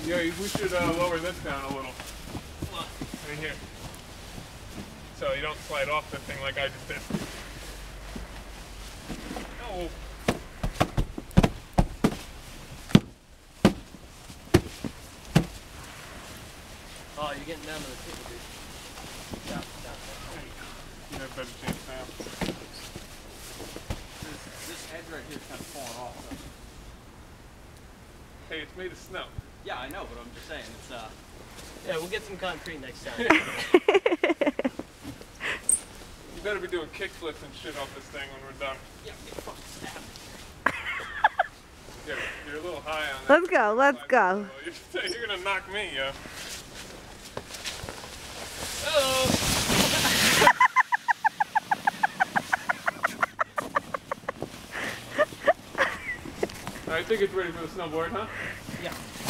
Yeah, we should lower this down a little. Right here. So you don't slide off the thing like I just did. Oh. Oh, you're getting down to the tip, dude. Stop. There you go. You have a better chance now. This edge right here is kind of falling off, though. Hey, it's made of snow. Yeah, I know, but I'm just saying, it's, yeah, we'll get some concrete next time. You better be doing kickflips and shit off this thing when we're done. Yeah, get fucking stabbed. You're a little high on that. Let's go, let's go. You're gonna knock me, yo. Hello! I think it's ready for the snowboard, huh? Yeah.